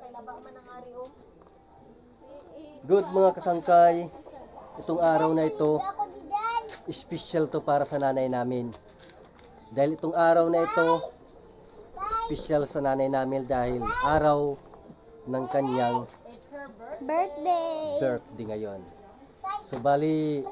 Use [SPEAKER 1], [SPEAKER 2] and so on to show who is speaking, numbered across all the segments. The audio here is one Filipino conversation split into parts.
[SPEAKER 1] Good mga kasangkay, itong araw na ito, special to para sa nanay namin. Dahil itong araw na ito, special sa nanay namin dahil araw ng kanyang birthday ngayon. So bali,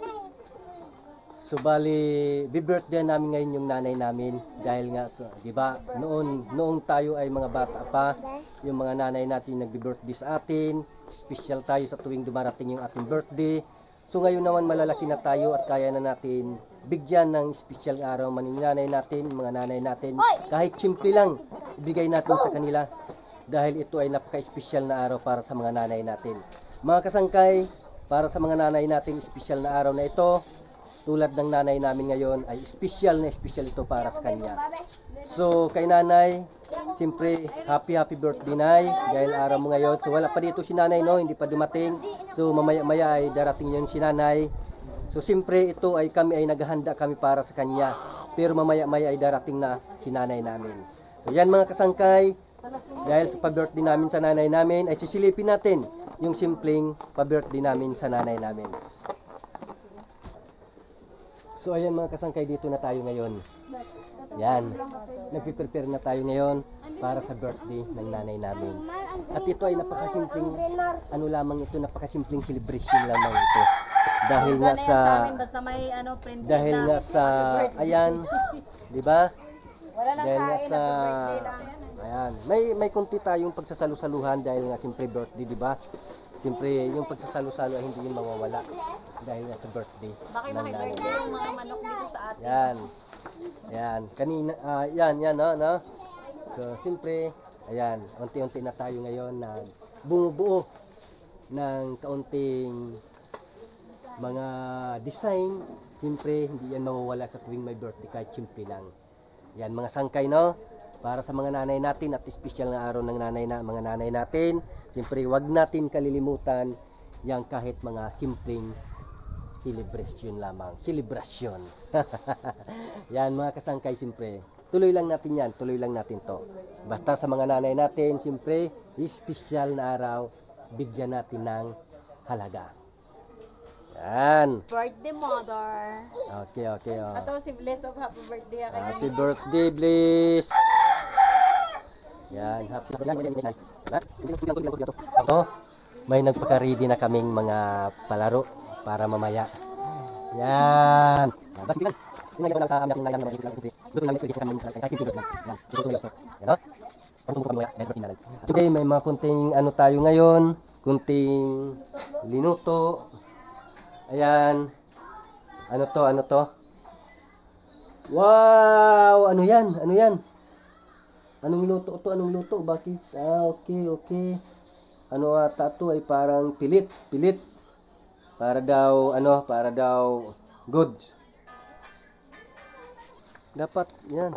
[SPEAKER 1] bi-birthday namin ngayon yung nanay namin dahil nga, di ba, noong tayo ay mga bata pa, yung mga nanay natin nagbi-birthday sa atin, special tayo sa tuwing dumarating yung ating birthday. So ngayon naman malalaki na tayo at kaya na natin bigyan ng special araw man yung nanay natin, mga nanay natin, kahit simple lang, ibigay natin sa kanila dahil ito ay napaka-special na araw para sa mga nanay natin. Mga kasangkay, para sa mga nanay natin, special na araw na ito, tulad ng nanay namin ngayon, ay special na special ito para sa kanya. So, kay nanay, siyempre, happy birthday nay, dahil araw mo ngayon. So, wala pa dito si nanay, no? Hindi pa dumating. So, mamaya-maya ay darating yun si nanay. So, siyempre, ito ay kami ay naghahanda kami para sa kanya. Pero mamaya-maya ay darating na si nanay namin. So, yan mga kasangkay, dahil sa pa-birthday namin sa nanay namin, ay sisilipin natin yung simpleng pa-birthday namin sa nanay namin. So ayan mga kasangkay, dito na tayo ngayon. Yan, nagpiprepare na tayo ngayon para sa birthday ng nanay namin. At ito ay napakasimpleng, napakasimpleng celebration lamang ito. Dahil nga sa, ayan, di ba? Dahil nga sa, ayan, may konti tayong pagsasalu-saluhan dahil nga siyempre birthday, di ba? Siyempre yung pagsasalu-salu ay hindi yun mawawala dahil nga sa birthday.
[SPEAKER 2] Bakit birthday yung mga manok dito sa atin?
[SPEAKER 1] Yan. Kanina, yan, no? So, siyempre, ayan, unti-unti na tayo ngayon na bumubuo ng kaunting mga design. Siyempre, hindi yan mawawala sa tuwing may birthday kahit simple lang. Yan, mga sangkay, no? Para sa mga nanay natin at special na araw ng mga nanay natin. Siyempre, wag natin kalilimutan yang kahit mga simpleng celebration lamang. Celebration. Yan mga kasangkay, siyempre. Tuloy lang natin yan. Tuloy lang natin to. Basta sa mga nanay natin, siyempre, special na araw, bigyan natin ng halaga. Yan.
[SPEAKER 2] Birthday mother.
[SPEAKER 1] Okay. Oh.
[SPEAKER 2] Ato si Bliss of happy birthday.
[SPEAKER 1] Happy birthday, Bliss. Yan. Happy birthday. Ito, may nagpaka-ready na kaming mga palaro para mamaya. Yan. Okay, may mga kunting ano tayo ngayon, kunting linuto. Ayan. Ano to? Wow! Ano yan? Anong luto? Bakit? Okay. Ano ata to ay parang pilit. Para daw good. Dapat yan.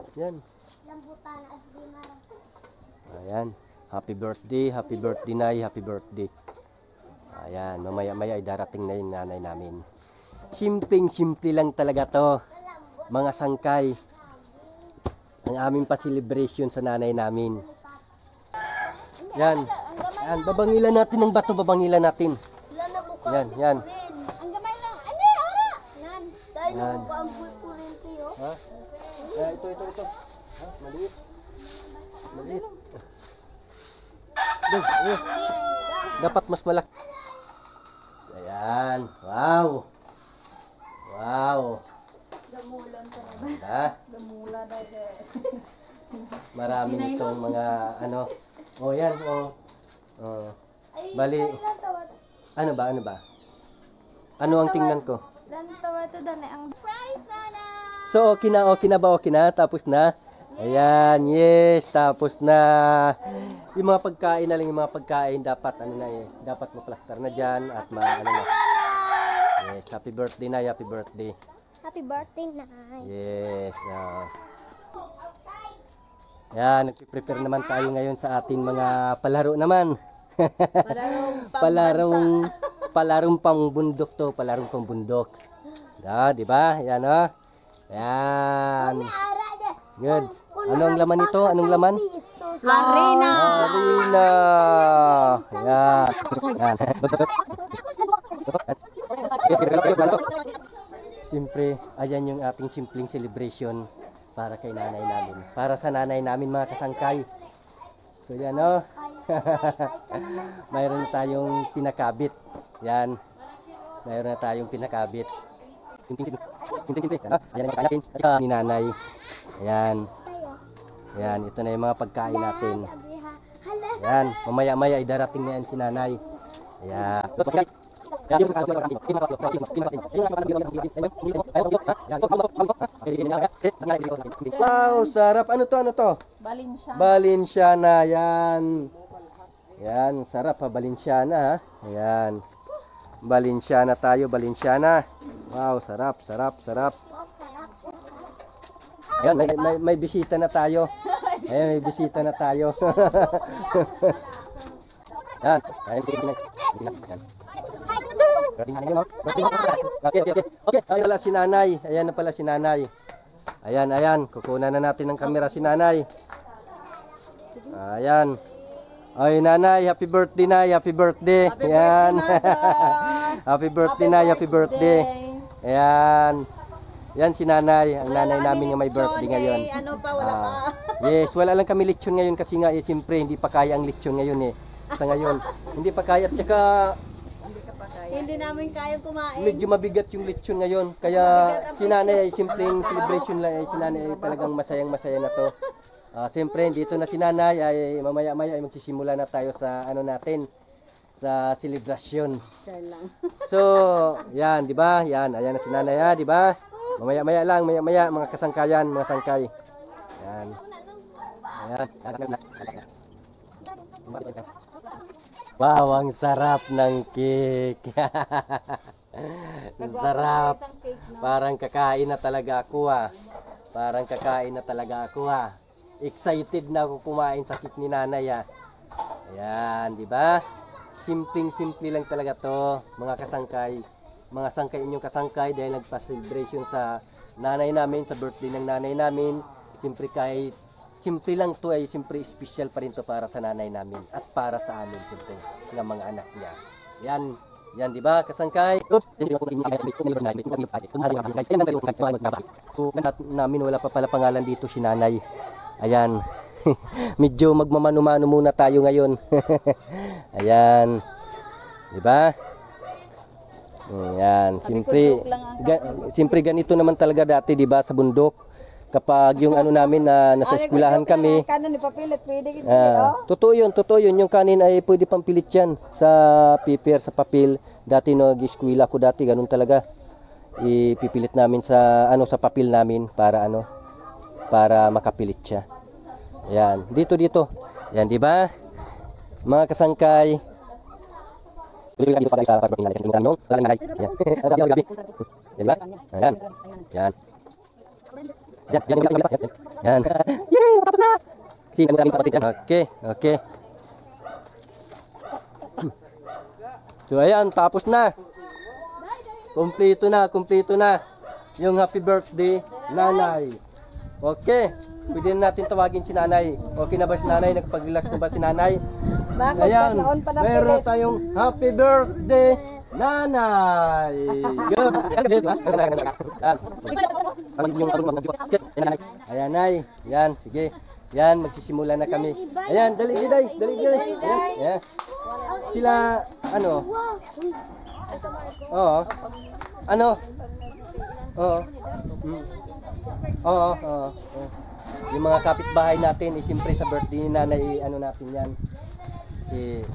[SPEAKER 1] Ayan. Happy birthday nay, happy birthday. Ayan, mamaya-maya ay darating na yung nanay namin. Simple lang talaga to, mga sangkay. Ang aming pa-celebration sa nanay namin. Yan, babangilan natin ng bato, Yan.
[SPEAKER 2] Ang gamay lang.
[SPEAKER 1] Yan. Ha? Ito. Ha? Maliit. Dapat mas malaki. Ayan. Wow.
[SPEAKER 2] Gamulan talaga. Gamula dahil.
[SPEAKER 1] Marami nitong mga yan. Bali. Ano ba? Ano ang tingnan ko?
[SPEAKER 2] Ang prize na.
[SPEAKER 1] So, okay na? Tapos na? Ayan, yes, tapos na. Yung mga pagkain na lang, dapat dapat ma-plaster na dyan at na. Yes, happy birthday na, happy birthday.
[SPEAKER 3] Happy birthday na.
[SPEAKER 1] Yes. Yan, nagpe-prepare naman tayo ngayon sa ating mga palaro naman. Palarong pambundok to, palarong pambundok. Di ba? Yan Yan. Good. Anong laman ito?
[SPEAKER 2] Arena.
[SPEAKER 1] Marina. Yan. Yan. Siyempre, ayan yung ating simpleng celebration para kay nanay namin. Para sa nanay namin mga kasangkay. So yan o. Mayroon na tayong pinakabit. Yan. Mayroon na tayong pinakabit. Simple. Ayan ang pagkain natin. Ni nanay. Ayan. Ayan. Ito na yung mga pagkain natin. Ayan. Mamaya-maya ay darating na yan si nanay. Ayan. Wow, sarap. Ano to? Ano to?
[SPEAKER 2] Balinsya.
[SPEAKER 1] Balinsyaana. Yan. Yan, sarap ha. Balinsyaana ha. Ayan. Balinsyaana tayo. Balinsyaana. Wow, sarap, sarap, sarap. Ayan, may bisita na tayo. Ayan, may bisita na tayo. Yan. Ayan, yan. Okay. Ayan pala si nanay. Ayan na pala si nanay. Ayan. Kukunan na natin ng kamera si nanay. Ayan. Ay, nanay, happy birthday na. Happy birthday. Ayan. Happy birthday na. Happy birthday. Ayan. Yan si nanay. Ang nanay namin nga may birthday ngayon.
[SPEAKER 2] Ano pa, wala pa.
[SPEAKER 1] Yes, wala lang kami lechon ngayon kasi nga siyempre hindi pa kaya ang lechon ngayon Sa ngayon, hindi pa kaya at saka
[SPEAKER 2] Hindi namin kayang kumain.
[SPEAKER 1] medyo mabigat yung lechon ngayon. Kaya si nanay ay simpleng celebration lang. Si nanay ay talagang masayang-masaya na to. Siyempre, dito na si nanay ay mamaya-maya ay magsisimula na tayo sa ano natin, sa celebration. So, yan, di ba? Yan, ayan na si nanay, di ba? Mamaya-maya lang, maya-maya, mga kasangkayan, mga sangkay. Yan. Ayan. Wow, ang sarap ng cake. Ang sarap. Parang kakain na talaga ako Parang kakain na talaga ako Excited na ako kumain sa cake ni nanay Ayan, di ba? Simpleng-simple lang talaga to, mga kasangkay. Mga sangkay inyong kasangkay dahil nagpa-celebration sa nanay namin, sa birthday ng nanay namin. Siyempre kahit simple lang to ay siyempre special pa rin to para sa nanay namin at para sa amin siyempre ng mga anak niya. Yan di ba kasangkay? Oops. Namin wala pa pala pangalan dito si nanay. Ayan. Medyo magmamano-mano muna tayo ngayon. Ayan. Di ba? Ayan, siyempre ganito naman talaga dati, di ba, sa bundok. Kapag yung ano namin na nasa eskwelahan kami,
[SPEAKER 2] Kanon ipapilit, pwede gid.
[SPEAKER 1] totoo yun, yung kanin ay pwede pang pilit yan sa paper, sa papel. Dati nag-eskwela ko dati, ganun talaga. Ipipilit namin sa ano sa papel namin para makapilit siya. Ayan, dito. Ayan, di ba? Mga kasangkay. Yan. Yan. Yay, matapos na. Kasi namin kapatid yan. Okay. So ayan, tapos na. Kumpleto na. Yung happy birthday, nanay. Okay. Pwede na natin tawagin si nanay. Okay na ba si nanay? Nagpag-relax na ba si nanay? Ayan, meron tayong happy birthday, nanay. Ayan, nay. Yan, sige. Yan, magsisimula na kami. Ayan, dali. Ayan. Sila, ano? Oo. Ano? Oo. Oo. Yung mga kapitbahay natin, siyempre sa birthday ni nanay, ano natin yan. Sige,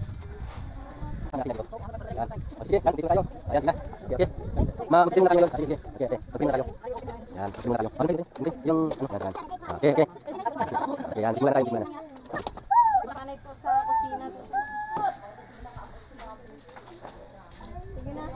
[SPEAKER 1] yan, dito tayo. Ayan, sige. Okay. Magpapin na tayo. Sige. Okay. Magpapin na tayo. Yan, magpapin na tayo. Yung, ano, okay. Okay, yan, simula tayo.
[SPEAKER 2] Panay to sa kusina. Sige na.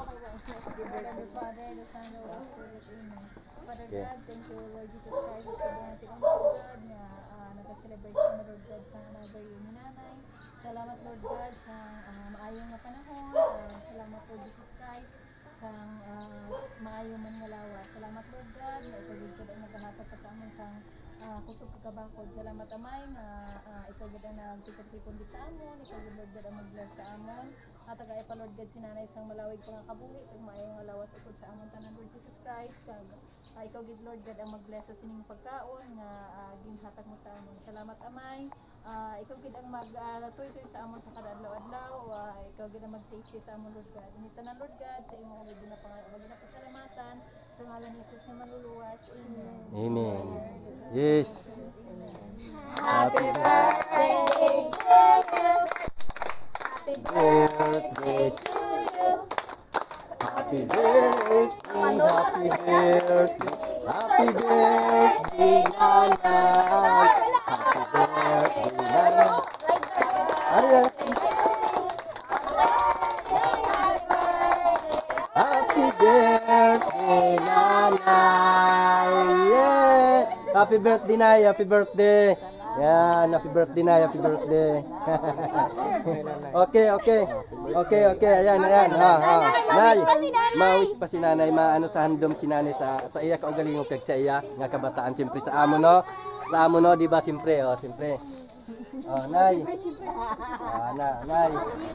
[SPEAKER 2] Father God, thank you Lord Jesus Christ sa buong tinatawag na nag-celebrate sa Lord God sa another year ni nanay. Salamat Lord God sa maayong nga panahon. Salamat Lord Jesus Christ sa maayong man nga lawas. Salamat Lord God na ipagod ka na naghahatag ka sa amin sa kusog kabakod. Salamat amay nga ikaw gid ang nagtipon di sa amon, ikaw gid Lord God ang mag-bless sa amon. At tagay pa Lord God si nanay sang malawig pa nga kabuhi kag maayong nga lawas upod sa amon tanan Lord Jesus Christ. Kag ikaw gid Lord God ang mag-bless sa sining pagkaon nga ginhatag mo sa amon. Salamat amay. Ikaw gid ang mag-tuy-tuy sa amon sa kada adlaw-adlaw. Ikaw gid ang mag-safety sa amon Lord God. Inita na Lord God sa imong ginapasalamatan sa ngalan ni Jesus na maluluwas. Amen.
[SPEAKER 1] Amen. Yes.
[SPEAKER 2] Happy birthday to you. Happy
[SPEAKER 1] Birthday to you. Happy birthday. Happy birthday. Happy birthday, Nanay. Happy birthday, Nanay. Ayan. Happy birthday, Nanay. Yeah. Happy birthday, Nay. Happy birthday. Yan, happy birthday, Nay. Happy birthday. Okay. Ayan. Nay, ma-wish pa si Nanay, maano sa handom si Nanay sa iya kaugalingog kag sa iya nga kabataan siyempre sa amo no. Sa amo no, di ba siyempre, siyempre. Nay. Nay.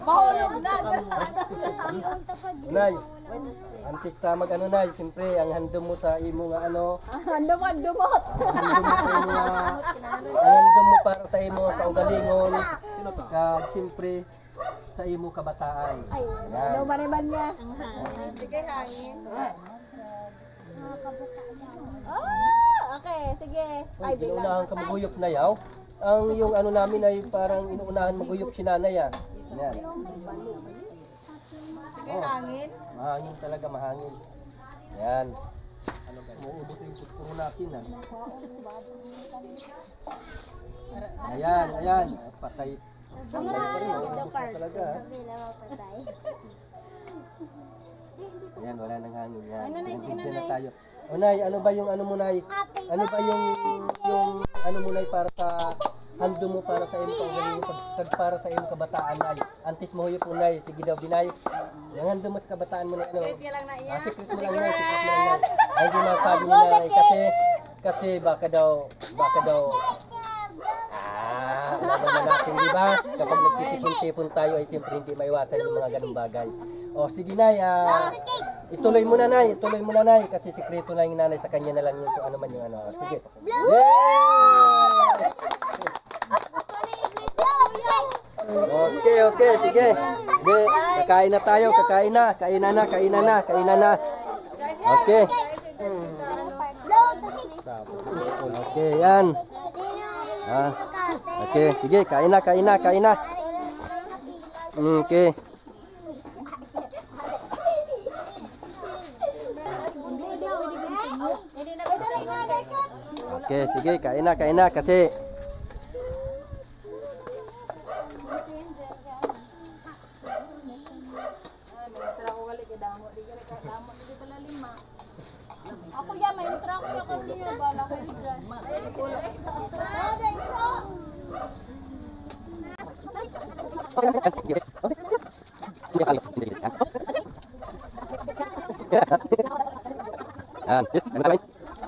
[SPEAKER 1] Nay. Antes ta mag-ano Nay, siyempre ang handom mo sa imo nga ano.
[SPEAKER 2] Handom magdumot.
[SPEAKER 1] Ang handom mo para sa imo nga kaugalingon. Kag siyempre sa imo kabataan.
[SPEAKER 2] Ay, daw man niya. Sige, hangin. Okay, sige. Ay,
[SPEAKER 1] Inuunahan ka maguyop na yaw. Ang yung ano namin ay parang inuunahan maguyop si Nanay ah. Yan.
[SPEAKER 2] Sige, hangin.
[SPEAKER 1] Mahangin talaga, mahangin. Yan. Umuubot yung putpuro natin ah. Ayan. Patay. Talaga ah. Ayan, wala nang hangin yan. Diyan na tayo. O Nay, ano ba yung ano mo Nay? Ano ba yung ano mo Nay para sa hando mo para sa imo kaugalingon pag para sa imo kabataan Nay? Antes mo huyop Nay, sige daw binay. Yung hando mo sa kabataan mo na ano? Secret lang na yan. Secret mo lang Nay, secret mo lang Nay. Ay di masabi ni Nanay kasi baka daw alam naman natin, di ba? Kapag nagtitipon-tipon tayo ay siyempre hindi maiwasan yung mga ganung bagay. O sige Nay, ituloy mo na Nay, kasi sikreto na yung Nanay sa kanya na lang yung ano man yung ano. Sige. Okay, sige. Kakain na tayo, kainan na. Okay. Okay, yan. Okay, sige, kain na. Okay. Okay, sige, kain na kasi
[SPEAKER 2] ako ya may truck ko kasi bala ko diyan.
[SPEAKER 1] Yan, yes, naman.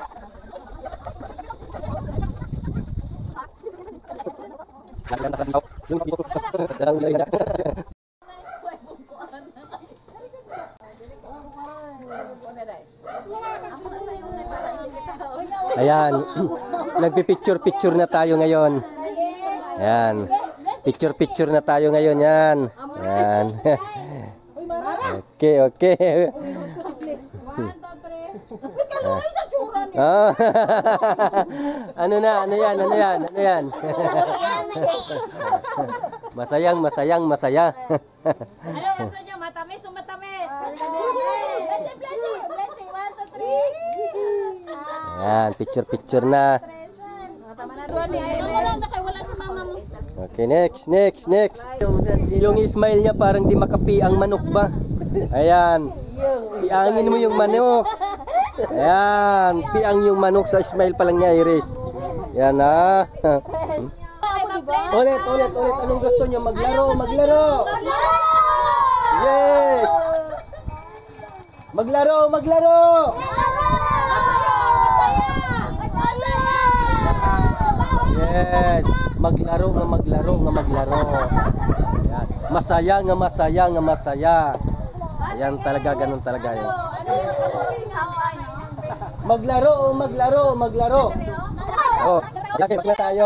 [SPEAKER 1] Ayan, nagpi-picture na tayo ngayon. Ayan, picture na tayo ngayon, yan. Yan. Okay. Ano yan? Masaya.
[SPEAKER 2] Ano gusto niyo? Matamis o matamis? Blessing. 1, 2, 3.
[SPEAKER 1] Yan, picture na.
[SPEAKER 2] Wala si mama mo.
[SPEAKER 1] Okay, next. Yung smile niya parang di makapi ang manok ba? Ayan. Piangin mo yung manok. Ayan, piang yung manok sa smile pa lang niya, Iris. Yan na. Ulit. Anong gusto niyo? Maglaro. Yes. Maglaro. Maglaro nga maglaro nga maglaro. Ayan. Masaya nga masaya nga masaya. Ayan talaga, ganun talaga yun. Maglaro o maglaro, maglaro. Oh, okay, mag na tayo.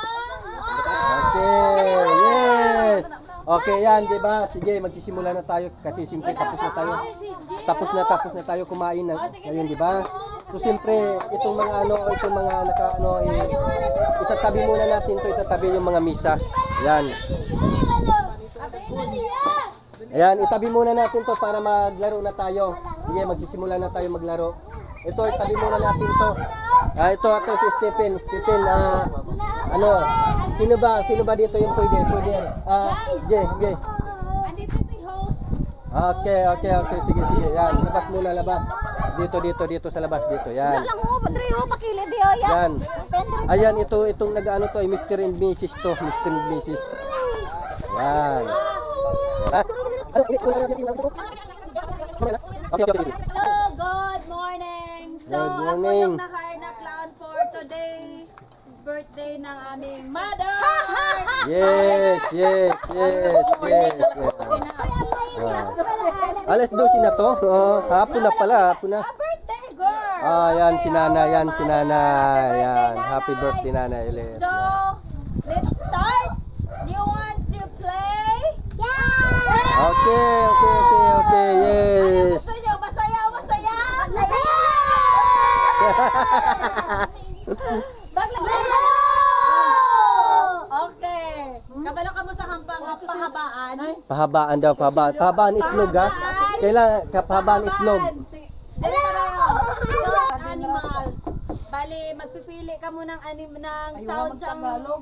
[SPEAKER 1] Okay, yes. Okay, yan, di ba? Sige, magsisimula na tayo kasi siyempre tapos na tayo. Tapos na tayo kumain na ngayon, di ba? So siyempre, itong mga itong mga itatabi muna natin to, itatabi yung mga misa. Yan. Ayan, itabi muna natin to para maglaro na tayo. Sige, magsisimula na tayo maglaro. Ito, itabi muna natin to. Ito si Stephen. Stephen, sino ba dito yung pwede? Jay. Okay. Sige. Yan, labas muna, labas. Dito sa labas, dito. Yan. Yan. Ayan, itong nag-ano to, ay Mr. and Mrs. to. Mr. and Mrs. Yan.
[SPEAKER 3] Hello, good morning. So,
[SPEAKER 1] Good
[SPEAKER 3] ako
[SPEAKER 1] morning.
[SPEAKER 3] yung naka-hire na clown for today. Birthday ng aming mother.
[SPEAKER 1] Yes. Alas 12 na to. Oh, hapon na pala, hapon na.
[SPEAKER 3] Birthday girl.
[SPEAKER 1] Yan si Nana. Yan. Happy birthday, Nana.
[SPEAKER 3] So, let's start. Do you want to play?
[SPEAKER 1] Okay. Yes.
[SPEAKER 3] Gusto nyo, masaya. Okay. Kabalo ka mo sa pahabaan.
[SPEAKER 1] Pahabaan daw, pahabaan itlog ha. Kailangan pahabaan itlog.
[SPEAKER 3] Animals. Bali, magpipili ka mo ng sound sa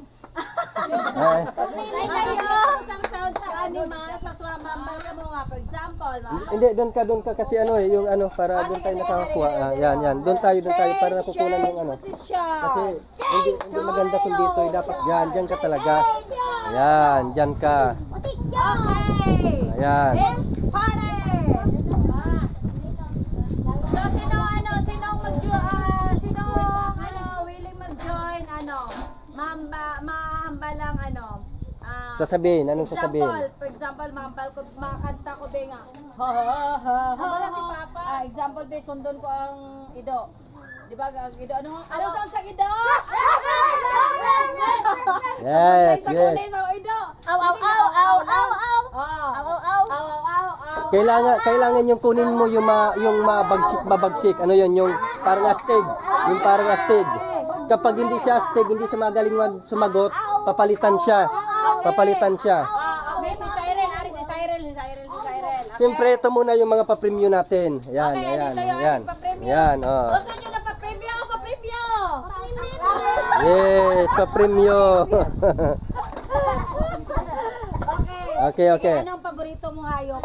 [SPEAKER 3] sound sa animals. Maswamambal ka mo nga, for example.
[SPEAKER 1] Hindi, doon ka kasi yung para doon tayo nakakuha. Yan. Doon tayo para nakukunan yung Kasi hindi maganda kung dito, dapat diyan ka talaga. Yan, diyan ka.
[SPEAKER 3] Okay.
[SPEAKER 1] Ayan.
[SPEAKER 3] Let's party. So, sinong willing mag-join, mahamba lang,
[SPEAKER 1] Sasabihin, anong sasabihin?
[SPEAKER 3] For example, makakanta ko ba nga. Example ba, sundon ko ang ido. Diba, ang ido, ano sound sa ido?
[SPEAKER 1] Yes.
[SPEAKER 3] Sa ido.
[SPEAKER 2] Aw.
[SPEAKER 1] Kailangan yung kunin mo yung mabagsik. Ano yun? Yung parang astig. Kapag hindi siya astig, hindi siya magaling sumagot, papalitan siya.
[SPEAKER 3] Si Cyril.
[SPEAKER 1] Siyempre, ito muna yung mga pa-preview natin. Ayan.
[SPEAKER 3] Gusto nyo na pa-preview?
[SPEAKER 1] Yes, pa-preview. Okay.
[SPEAKER 3] Anong paborito mong hayop?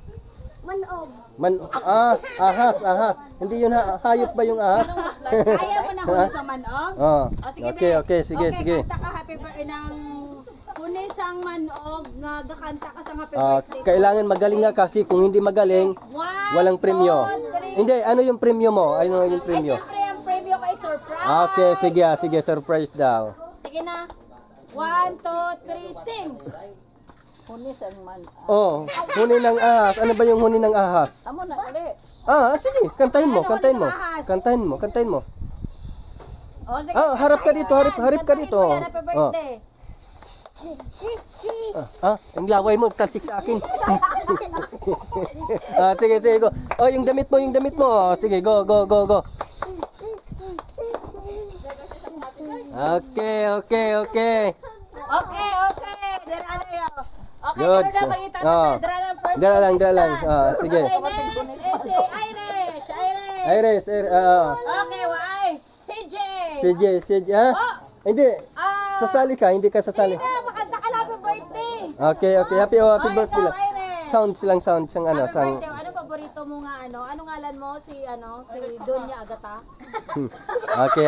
[SPEAKER 1] Ahas. Hindi yun hayop ba yung ahas?
[SPEAKER 3] Ayaw mo na huli sa manog?
[SPEAKER 1] Okay, sige.
[SPEAKER 3] Kanta ka happy birthday ng huli sang manog nga gakanta ka sa happy birthday.
[SPEAKER 1] Kailangan magaling nga kasi kung hindi magaling, walang premyo. Hindi, ano yung premyo mo? Ano yung premyo?
[SPEAKER 3] Siyempre ang preview ko ay surprise.
[SPEAKER 1] Okay, sige, surprise daw.
[SPEAKER 3] Sige na. 1, 2, 3, sing.
[SPEAKER 1] Huni ng ahas. Ano ba yung huni ng ahas?
[SPEAKER 3] Amo na kali.
[SPEAKER 1] Sige, kantahin mo.
[SPEAKER 3] O, sige.
[SPEAKER 1] Harap ka dito, harap ka dito.
[SPEAKER 3] Happy birthday.
[SPEAKER 1] Ang laway mo, talsik sa akin. Sige, go. Yung damit mo. Sige, go. Okay.
[SPEAKER 3] Okay,
[SPEAKER 1] Good.
[SPEAKER 3] pero na magitan na.
[SPEAKER 1] Dala lang. Sige.
[SPEAKER 3] Okay, next is si
[SPEAKER 1] Iris.
[SPEAKER 3] Irish. Okay, why?
[SPEAKER 1] CJ. Hindi. Sasali ka, hindi ka sasali.
[SPEAKER 3] Sige na, makanta ka na, happy birthday.
[SPEAKER 1] Okay. Happy birthday lang.
[SPEAKER 3] Irish.
[SPEAKER 1] Sound.
[SPEAKER 3] Happy birthday. Anong paborito mo nga, Anong ngalan mo? Si Donya Agata?
[SPEAKER 1] Okay.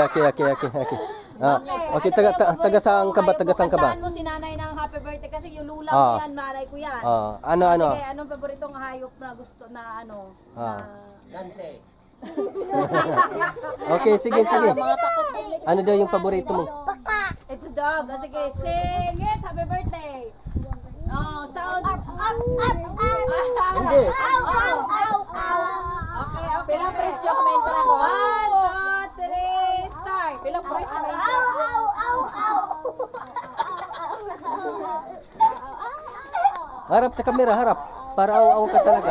[SPEAKER 1] Okay, taga saan ka ba?
[SPEAKER 3] Kantahan mo si nanay ng happy birthday kasi yung lula ko yan, nanay ko yan.
[SPEAKER 1] Ano?
[SPEAKER 3] Sige, anong paboritong hayop na gusto na
[SPEAKER 1] Okay, sige. Ano daw yung paborito mo?
[SPEAKER 3] It's a dog. O sige, sing it. Happy birthday. Oh, sound.
[SPEAKER 1] Hindi.
[SPEAKER 3] Okay, okay. Pilang praise yung komento na ko. 1, 2, 3, start. Pilang praise yung komento.
[SPEAKER 1] Harap sa kamera, harap. Para aw-aw ka talaga.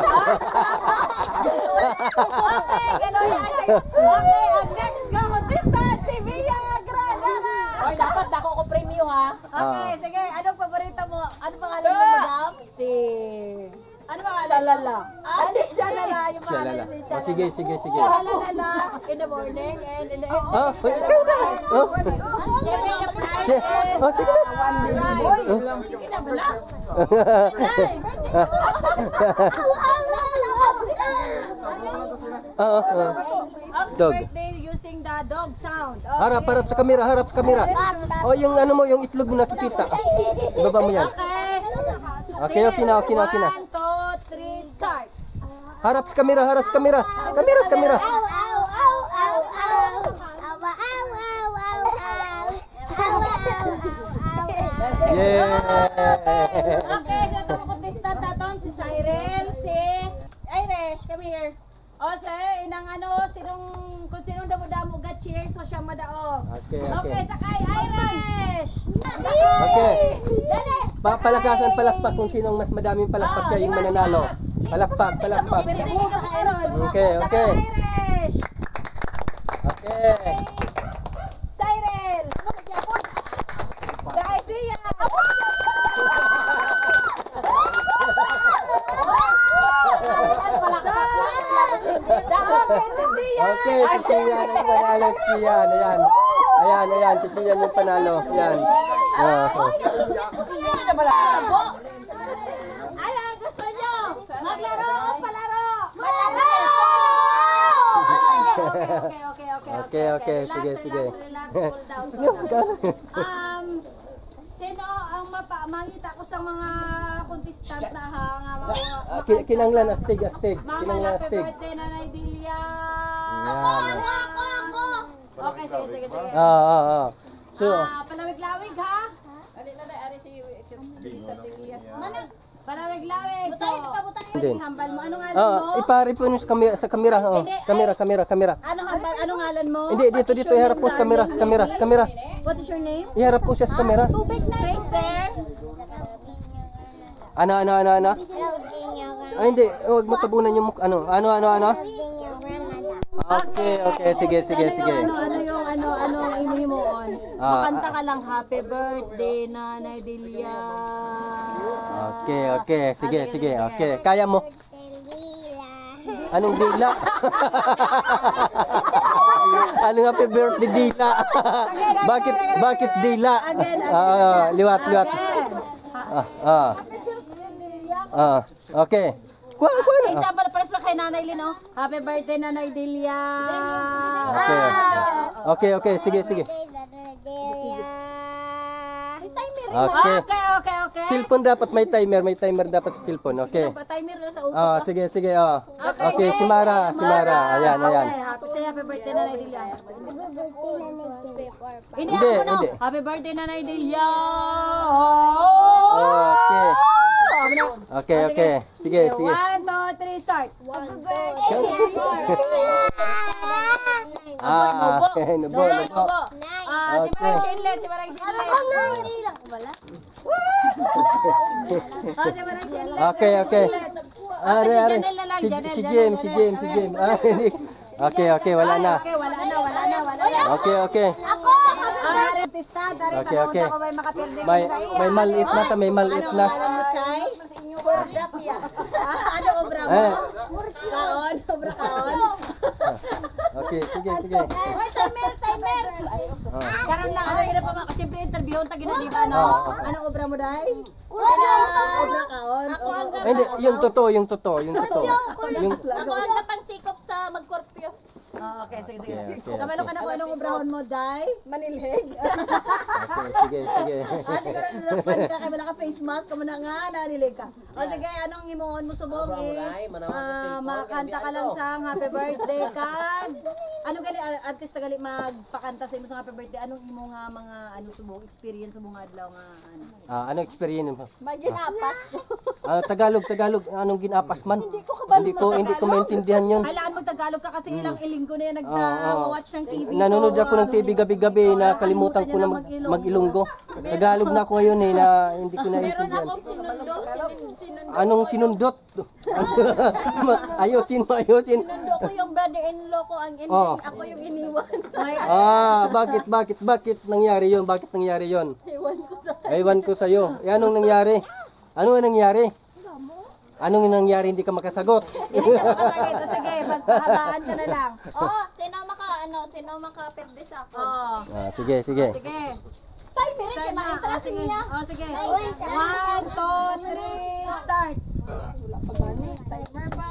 [SPEAKER 3] Okay, gano'n yan. Okay, ang next na contestant, si Via Granada.
[SPEAKER 2] Oy, dapat dako ko premium ha.
[SPEAKER 3] Okay, sige. Anong paborito mo? Ano pangalan mo, madam? Ano pangalan?
[SPEAKER 2] Shalala.
[SPEAKER 3] Ate Shalala. Yung
[SPEAKER 1] Siya
[SPEAKER 3] pangalan
[SPEAKER 1] lala.
[SPEAKER 3] si
[SPEAKER 1] Oh,
[SPEAKER 3] Shalala.
[SPEAKER 1] sige, sige, sige.
[SPEAKER 3] Shalala in the morning and in the evening.
[SPEAKER 1] Ah, ikaw na. Oh,
[SPEAKER 3] Siyempre, the prize
[SPEAKER 1] sige.
[SPEAKER 3] is
[SPEAKER 1] Oh, sige na.
[SPEAKER 3] Sige na, bala.
[SPEAKER 1] Dog.
[SPEAKER 3] Birthday using the dog sound. Okay.
[SPEAKER 1] Harap, harap sa kamera, harap sa kamera. Oh, yung ano mo, yung itlog mo nakikita. Ibaba mo yan.
[SPEAKER 3] Okay.
[SPEAKER 1] Okay, okay na, okay na, okay na.
[SPEAKER 3] 1, 2, 3, start.
[SPEAKER 1] Harap sa kamera, harap sa kamera. Kamera, kamera. Yeah.
[SPEAKER 3] Okay, so itong contestant natin, si Cyril, si Irish, come here. O, inang ano, kung sinong damo-damo ga cheer, so siya madaog.
[SPEAKER 1] Okay,
[SPEAKER 3] Okay,
[SPEAKER 1] okay.
[SPEAKER 3] sakay, Irish!
[SPEAKER 1] Okay. Palakasan, palakpak kung sinong mas madaming palakpak siya yung mananalo. Palakpak, palakpak.
[SPEAKER 3] Birthday ka pa ron.
[SPEAKER 1] Okay, okay.
[SPEAKER 3] Sakay, Irish!
[SPEAKER 1] Okay.
[SPEAKER 3] Cyril! The idea!
[SPEAKER 1] Okay, si Sian ang panalo. Si Sian, ayan. Ayan, ayan, si Sian yung panalo. Ayan.
[SPEAKER 3] Ano gusto nyo? Maglaro o palaro? Okay.
[SPEAKER 1] Okay, sige,
[SPEAKER 3] Relax,
[SPEAKER 1] sige.
[SPEAKER 3] relax, cool down. Sino ang mangita ko sa mga contestant na
[SPEAKER 1] Kinanglan, astig, astig.
[SPEAKER 3] Mama,
[SPEAKER 1] Kinanglan,
[SPEAKER 3] happy
[SPEAKER 1] astig.
[SPEAKER 3] birthday Nanay Delia.
[SPEAKER 1] Ayan.
[SPEAKER 3] Okay, sige.
[SPEAKER 1] So,
[SPEAKER 3] Palawig-lawig ha? Palawig-lawig. So,
[SPEAKER 1] Din.
[SPEAKER 3] hambal mo. Anong ngalan mo?
[SPEAKER 1] ipari po sa kamera, sa kamera. Oh. Kamera.
[SPEAKER 3] Anong ngalan mo?
[SPEAKER 1] Hindi, dito, iharap po sa kamera, kamera.
[SPEAKER 3] What is your name?
[SPEAKER 1] Iharap po siya sa kamera.
[SPEAKER 3] Face there.
[SPEAKER 1] Ano? Ay, hindi, huwag mo tabunan yung mukha. Ano? Okay, sige.
[SPEAKER 3] Ano inihi mo on? Makanta ka lang, happy birthday, Nanay Delia.
[SPEAKER 1] Okay, sige. Okay, kaya mo. Anong dila? Anong happy birthday dila? Bakit dila? Liwat. Okay. Kuha na.
[SPEAKER 3] Example, pares pa kay Nanay Lin, oh. Happy birthday, Nanay Delia.
[SPEAKER 1] Okay, sige. Okay.
[SPEAKER 3] Okay.
[SPEAKER 1] Cellphone dapat may timer dapat sa cellphone. Okay.
[SPEAKER 3] Pa-timer na sa upo.
[SPEAKER 1] Sige. Okay, si Mara. Ayan.
[SPEAKER 3] Say happy birthday, Nanay Delia.
[SPEAKER 1] Hindi.
[SPEAKER 3] Happy birthday, Nanay Delia.
[SPEAKER 1] Okay. Sige.
[SPEAKER 3] 1, 2, 3, start.
[SPEAKER 1] Nubo.
[SPEAKER 3] Si Marang Shinlet. Si Marang Shinlet.
[SPEAKER 1] Okay. Are. Si James. Okay, wala na. Okay. Okay. May maliit na ta, may maliit na.
[SPEAKER 3] Ano obra mo? Kaon, obra kaon.
[SPEAKER 1] Okay, sige.
[SPEAKER 3] Oy, timer. Karon lang ano gina pa mga siyempre interview ta gina di ba no? Ano obra mo dai? Obra kaon.
[SPEAKER 1] Hindi, yung totoo.
[SPEAKER 2] Ako ang kapangsikop sa magkorpyo.
[SPEAKER 3] Okay, sige. Kamalo ka na kung anong obrahon mo dai? Manilig.
[SPEAKER 1] Okay, sige.
[SPEAKER 3] Siguro nalapan ka kay wala ka face mask kamo na nga nanilig ka. O sige, anong imuon mo subong makanta ka lang sang happy birthday kag ano gali artist gali magpakanta sa imo sa happy birthday, anong imo nga mga ano subong experience subong adlaw nga ano?
[SPEAKER 1] Ano experience mo?
[SPEAKER 2] Maginapas ko.
[SPEAKER 1] Tagalog, anong ginapas man?
[SPEAKER 2] Hindi ko
[SPEAKER 1] Hindi ko maintindihan yun.
[SPEAKER 3] Kailangan mo Tagalog ka kasi ilang ilinggo na yan nag-watch ng TV.
[SPEAKER 1] Nanonood ako ng TV gabi-gabi na kalimutan ko na mag-Ilonggo. Tagalog na ako ngayon na hindi ko
[SPEAKER 2] Meron
[SPEAKER 1] naiintindihan.
[SPEAKER 2] akong sinundo.
[SPEAKER 1] Anong sinundot? Ayusin mo.
[SPEAKER 2] Sinundo ko yung brother-in-law ko. Ang ending, ako yung iniwan.
[SPEAKER 1] Bakit nangyari yun?
[SPEAKER 2] Iwan ko sa...
[SPEAKER 1] Ewan ko sa'yo. Anong nangyari? Anong nangyari hindi ka makasagot?
[SPEAKER 3] Sige, magpahabaan ka na lang.
[SPEAKER 2] Sino maka-perde sa ako?
[SPEAKER 1] Sige.
[SPEAKER 3] Sige.
[SPEAKER 2] Tay, meron kayo ma-interest
[SPEAKER 3] Sige.
[SPEAKER 2] niya.
[SPEAKER 3] Sige. 1, 2, 3, start.
[SPEAKER 2] Wala pa gani. Timer pa.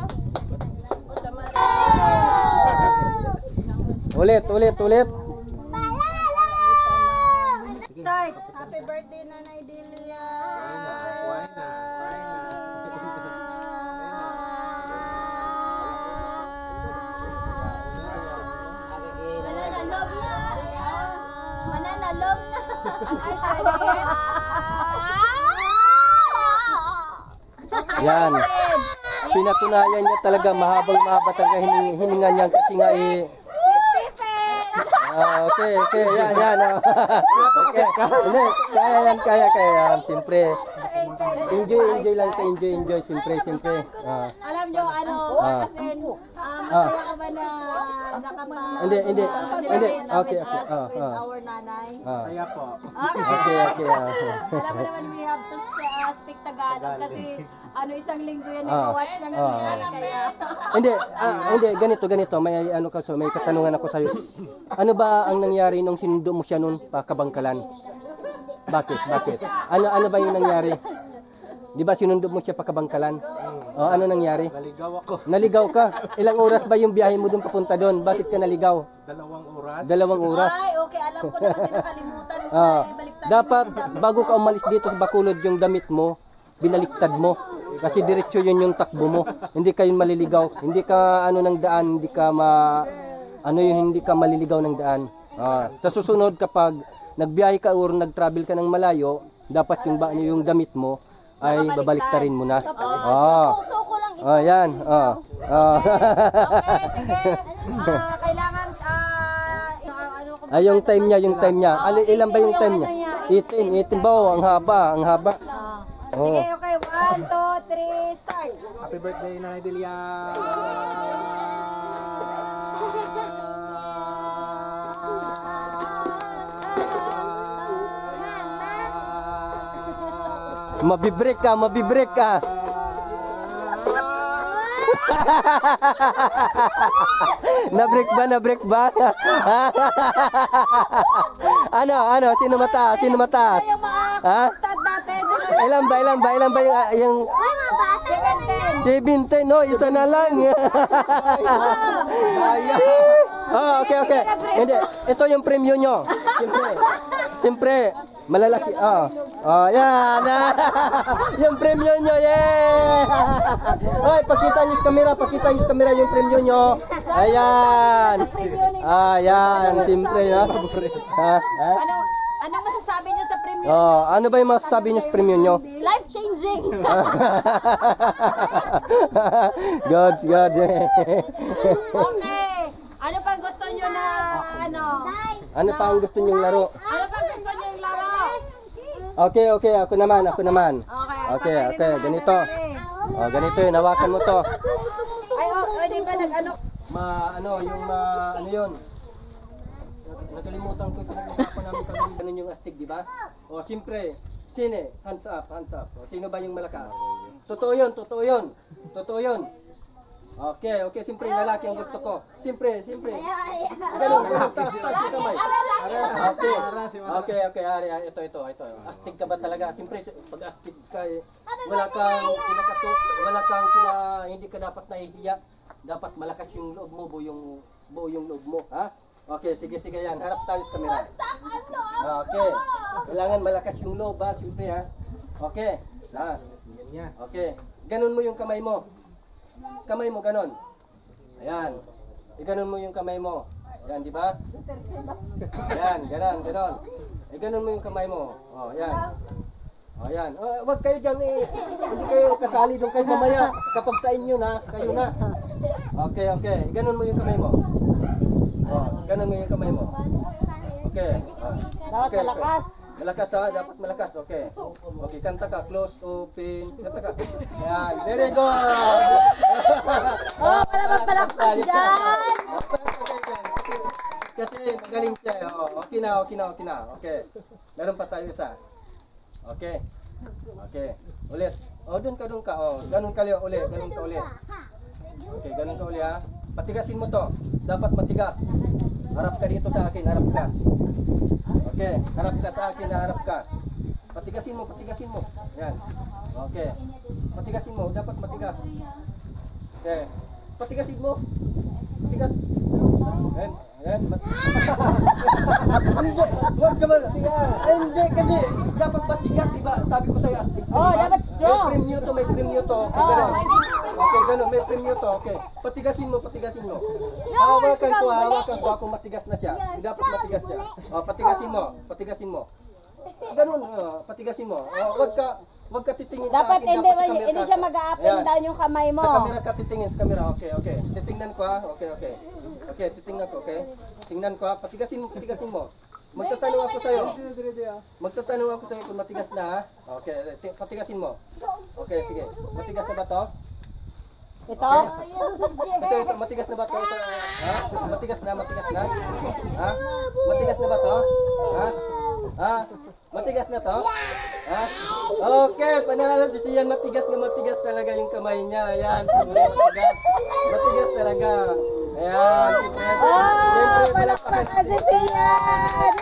[SPEAKER 1] Ulit.
[SPEAKER 3] Start.
[SPEAKER 2] Happy birthday, Nanay Delia. Mananalog na. Ang eyeshadow.
[SPEAKER 1] Yan. Pinatunayan niya talaga mahaba talaga hininga niya kasi nga okay. Yan. Okay. Hindi, kaya yan. Siyempre. Enjoy lang tayo. Enjoy. Siyempre.
[SPEAKER 3] Alam nyo, kasi masaya ka ba na
[SPEAKER 1] Hindi. Okay.
[SPEAKER 3] with our nanay?
[SPEAKER 4] Saya po.
[SPEAKER 1] Okay.
[SPEAKER 3] Alam mo naman, we have to speak Tagalog kasi isang linggo yan nag-watch ng nanay kaya
[SPEAKER 1] Hindi, ganito. May katanungan ako sa'yo. Ano ba ang nangyari nung sinundo mo siya noon pa Kabangkalan? Bakit? Ano ba yung nangyari? Di ba sinundo mo siya pa Kabangkalan? Ano nangyari?
[SPEAKER 4] Naligaw ako.
[SPEAKER 1] Naligaw ka. Ilang oras ba yung biyahe mo doon papunta doon? Bakit ka naligaw?
[SPEAKER 4] 2 oras.
[SPEAKER 1] 2 oras.
[SPEAKER 3] ay okay, alam ko na kasi nakalimutan mo baliktad
[SPEAKER 1] Dapat bago ka umalis dito sa Bacolod yung damit mo, binaliktad mo. Kasi diretso yun yung takbo mo. Hindi ka yun maliligaw. Hindi ka ng daan, hindi ka maliligaw ng daan. Sa susunod kapag nagbiyahe ka or nag-travel ka ng malayo, dapat yung damit mo ay babaliktarin mo na.
[SPEAKER 2] Puso ko lang ito.
[SPEAKER 1] Yan.
[SPEAKER 3] okay, sige. Kailangan
[SPEAKER 1] Yung time niya. Ilan ba yung time niya? 18 ba? Ang haba.
[SPEAKER 3] sige, okay. 1, 2, 3, start.
[SPEAKER 4] Happy birthday, Nanay Delia.
[SPEAKER 1] Mabibreak ka. Nabreak ba? Ano? Sino mata?
[SPEAKER 3] Yung mga tad natin.
[SPEAKER 1] Ilan ba yung 17? No, isa na lang. Okay. Hindi, ito yung premium nyo. Siyempre, malalaki. Yan. Yung premium nyo, Oy, pakita nyo sa camera yung premium nyo. Ayan. Ayan, siyempre,
[SPEAKER 3] Anong masasabi niyo sa premium?
[SPEAKER 1] Ano ba yung masasabi nyo sa premium nyo?
[SPEAKER 2] Life-changing.
[SPEAKER 1] God.
[SPEAKER 3] Okay. Ano pang gusto niyo na
[SPEAKER 1] Ano pa ang gusto nyong laro?
[SPEAKER 3] Ano pang gusto niyo yung laro?
[SPEAKER 1] Okay, ako naman.
[SPEAKER 3] Okay.
[SPEAKER 1] Ganito. Ganito yun, hawakan mo to.
[SPEAKER 3] Ay, pwede ba nag-ano?
[SPEAKER 1] Ano yun? Nakalimutan ko yung pinag-usapan namin kami. Ganun yung astig, di ba? Siyempre, hands up. Sino ba yung malakas? Totoo yun. Okay, siyempre lalaki ang gusto ko. Siyempre. Ganun, taas yung kamay. Okay, ito. Astig ka ba talaga? Siyempre, pag astig ka, hindi ka dapat nahihiya. Dapat malakas yung loob mo, buo yung loob mo, ha? Okay, sige yan. Harap tayo sa camera. Okay. Kailangan malakas yung loob, ha? Siyempre, ha? Okay.
[SPEAKER 4] Ganyan.
[SPEAKER 1] Okay. Ganun mo yung kamay mo. Kamay mo, ganon. Ayan. Iganon mo yung kamay mo. Yan, di ba? Yan, ganon. Eh, ganon mo yung kamay mo. Oh, yan. Oh, yan. Oh, wag kayo dyan eh. Hindi kayo kasali doon kayo mamaya. Kapag sa inyo na, kayo na. Okay. Ganon mo yung kamay mo. Oh, ganon mo yung kamay mo. Okay.
[SPEAKER 3] Dapat
[SPEAKER 1] Okay,
[SPEAKER 3] malakas.
[SPEAKER 1] Malakas ha, dapat malakas. Okay. Okay, kanta ka. Close, open. Kanta ka. Yan, very good.
[SPEAKER 3] Oh, wala bang palakpak dyan?
[SPEAKER 1] Kasi magaling siya. Oh, okay na. Okay. Meron pa tayo isa. Okay. Ulit. Oh, doon ka. Oh, ganun ka ulit. Okay, ganun ka ulit ha. Patigasin mo to. Dapat matigas. Harap ka dito sa akin, harap ka. Okay, harap ka sa akin, harap ka. Patigasin mo. Yan. Okay. Patigasin mo, dapat matigas. Okay. Patigasin mo. Patigas. Yan. Hindi, huwag ka man. Hindi, kasi dapat matigas, diba? Sabi ko sa'yo, astig.
[SPEAKER 3] Oh, dapat strong.
[SPEAKER 1] May premium to. Okay, ganun. Okay, ganun, may premium to. Okay. Patigasin mo. Hawakan ko. Ako matigas na siya. Dapat matigas siya. Oh, patigasin mo. Ganun, patigasin mo. Wag ka titingin sa
[SPEAKER 3] Dapat
[SPEAKER 1] akin.
[SPEAKER 3] hindi,
[SPEAKER 1] sa camera
[SPEAKER 3] hindi
[SPEAKER 1] ka.
[SPEAKER 3] siya mag-up and
[SPEAKER 1] Ayan.
[SPEAKER 3] down yung kamay mo.
[SPEAKER 1] Sa camera ka titingin, sa camera. Okay. Titingnan ko ha. Okay. Okay, titingnan ko, okay? Tingnan ko ha. Patigasin mo. Magtatanong ako sa'yo kung matigas na ha. Okay, patigasin mo. Okay, sige. Matigas na ba to?
[SPEAKER 3] Ito?
[SPEAKER 1] Ito, matigas na ba to? Ito, ha? Matigas na? Ha? Matigas na ba to? Ha? Matigas na to? Ha? Okay, panalo si Sian. Matigas talaga yung kamay niya. Ayan, matigas talaga. Ayan,
[SPEAKER 3] Oh, palakpakan si Sian!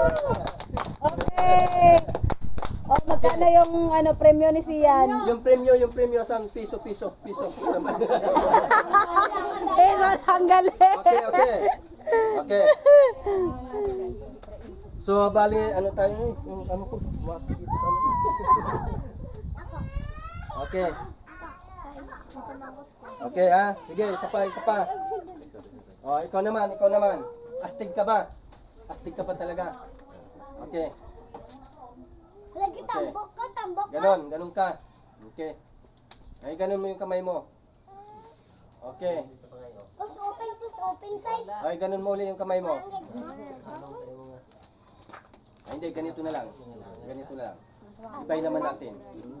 [SPEAKER 3] Okay. Oh, magkano yung premyo ni Sian?
[SPEAKER 1] Yung premyo, saan? Piso.
[SPEAKER 3] Ang galing!
[SPEAKER 1] Okay. So, bali, tayo yung ko, Okay. Okay, sige, isa pa. Oh, ikaw naman. Astig ka ba? Astig ka pa talaga. Okay.
[SPEAKER 5] Lagi tambok ka.
[SPEAKER 1] Ganon ka. Okay. Ay, ganon mo yung kamay mo. Okay.
[SPEAKER 5] Push open side.
[SPEAKER 1] Ay, ganon mo ulit yung kamay mo. Ay, hindi, ganito na lang. Ibay naman natin.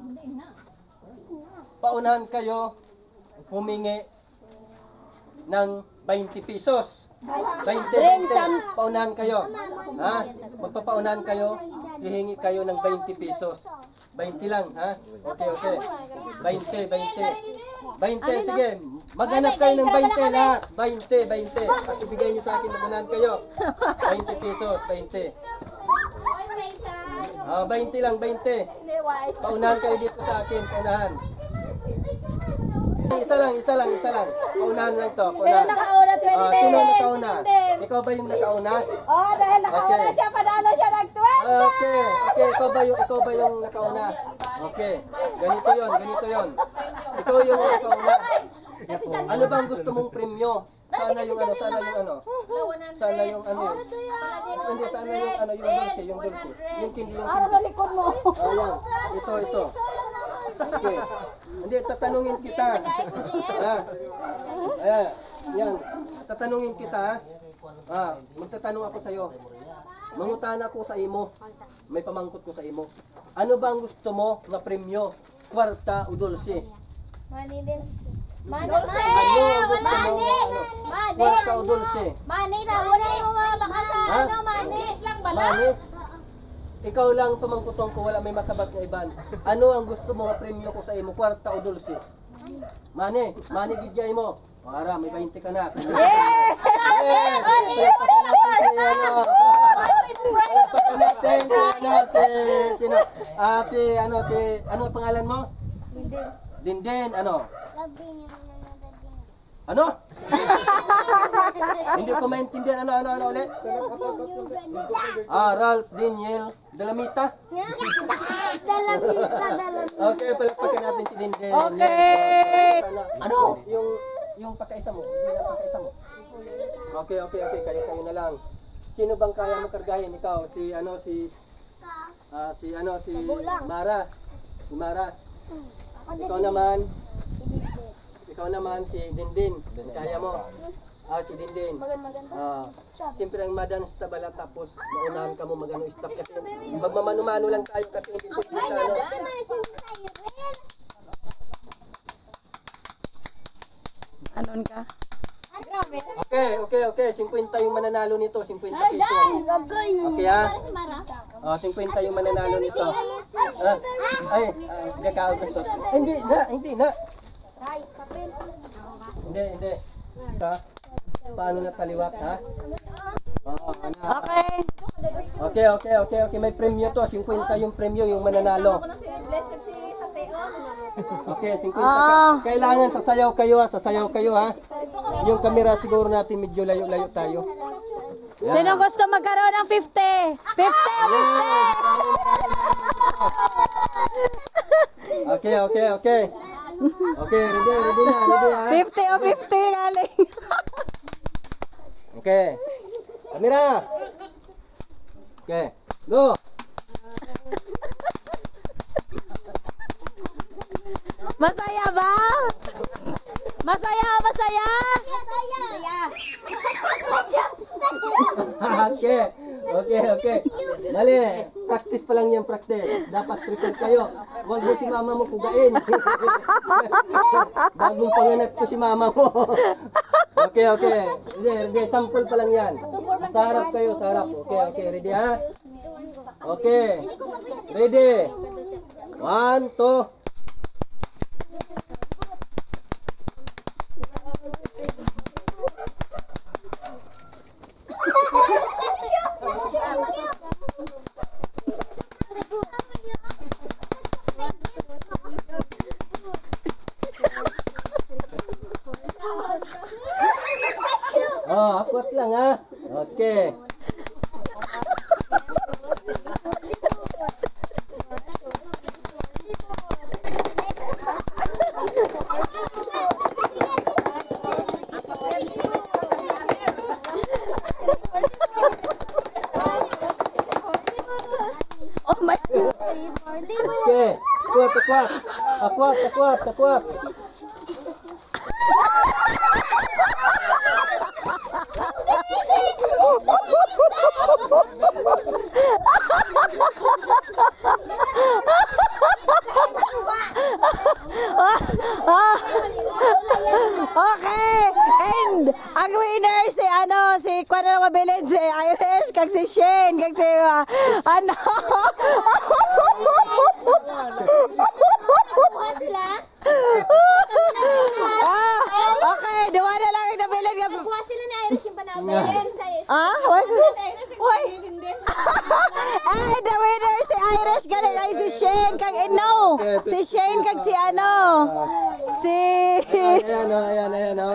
[SPEAKER 1] Paunahan kayo humingi ng 20 pesos. 20. Paunahan kayo. Ha? Magpapaunahan kayo. Hihingi kayo ng 20 pesos. 20 lang, ha? Okay. 20, sige. Maghanap kayo ng 20 lahat. 20. At ibigay nyo sa akin, maghanap kayo. 20 pesos, 20. 20 lang, 20. Paunahan kayo dito sa akin, paunahan. Isa lang. Paunahan lang to.
[SPEAKER 3] Sino nakauna? 20?
[SPEAKER 1] Sino nakauna? Ikaw ba yung nakauna?
[SPEAKER 3] Oh, dahil nakauna siya, panalo siya ng 20!
[SPEAKER 1] Okay. Ikaw ba yung nakauna? Okay. Ganito yon. Ikaw yung nakauna. Ano bang gusto mong premyo? Sana yung yung dulce. Yung hindi yung
[SPEAKER 3] Para sa likod mo.
[SPEAKER 1] ayan. Ito. Okay. Hindi, tatanungin kita. Ayan. Yan. Tatanungin kita. Magtatanong ako sa'yo. Mangutan ako sa imo. May pamangkot ko sa imo. Ano ba ang gusto mo na premyo? Kwarta o dulce?
[SPEAKER 5] Money din.
[SPEAKER 1] Ano ang gusto mo? Kwarta o dulce?
[SPEAKER 5] Money na. Wala yung mga baka sa
[SPEAKER 1] Ha?
[SPEAKER 5] money. lang
[SPEAKER 1] Mani? Ikaw lang pamangkutong ko, wala may masabat na iban. Ano ang gusto mo na premyo ko sa imo? Kwarta o dulce? Mani gidjay mo. Para may 20 ka na. Ano pangalan mo? Dinden, ano? Ano? Hindi ko maintindihan. Ano ulit? Ralph Daniel Dalamita. Okay, palakpakan natin si Dinden.
[SPEAKER 3] Okay.
[SPEAKER 1] Ano? Yung pagkaisa mo? Hindi na pagkaisa mo. Okay. Kayo na lang. Sino bang kaya mo kargahin? Ikaw, si Mara. Si Mara. Ikaw naman si Dindin. Kaya mo? Si Dindin. Siyempre ang madan sa tabala tapos maunahan ka mo magano stop kasi magmamano-mano lang tayo kasi hindi po
[SPEAKER 3] Anon ka?
[SPEAKER 1] Okay. 50 yung mananalo nito. 50 piso. Okay ha? 50 yung mananalo nito. Hindi na. Hindi. Paano na taliwak ha? Okay. May premyo to. 50 yung premyo yung mananalo. Okay, 50 ka. Kailangan sasayaw kayo ha. Yung camera siguro natin medyo layo-layo tayo. Yan.
[SPEAKER 3] Sino gusto magkaroon ng 50? 50!
[SPEAKER 1] Okay. Okay, ready na ha.
[SPEAKER 3] 50 o 50 galing.
[SPEAKER 1] Okay. Camera. Okay. Go.
[SPEAKER 3] Masaya ba? Masaya.
[SPEAKER 1] Okay. Mali. Practice pa lang yan, practice. Dapat prepare kayo. Huwag mo si mama mo pugain. Bagong panganak ko si mama mo. Okay. Hindi. Sample pa lang yan. Sa harap kayo, sa harap. Okay. Ready ha? Okay. Ready. 1, 2. Akwat lang ha. Okay.
[SPEAKER 3] Oh my God.
[SPEAKER 1] Okay. Akwat.
[SPEAKER 3] Okay. And ang winner si Kwan na mabilid si Iris kag si Shane kag si okay, duwa na lang ang nabilid nga.
[SPEAKER 5] Kuha sila ni Iris yung panawin.
[SPEAKER 3] Why? The winner si Irish galing ay si Shane kag Ino. Si Shane kag si
[SPEAKER 1] Ayan o.